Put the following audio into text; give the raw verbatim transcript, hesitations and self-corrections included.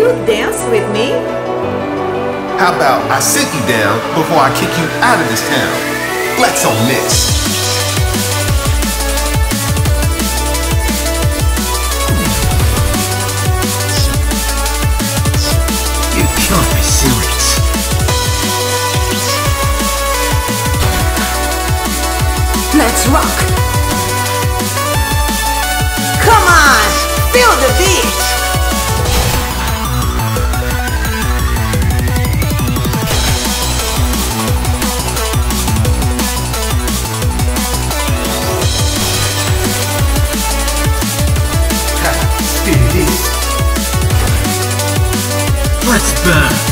you dance with me? How about I sit you down before I kick you out of this town? Flex on this. You can't be serious. Let's rock! Come on! Feel the beat! Let's burn.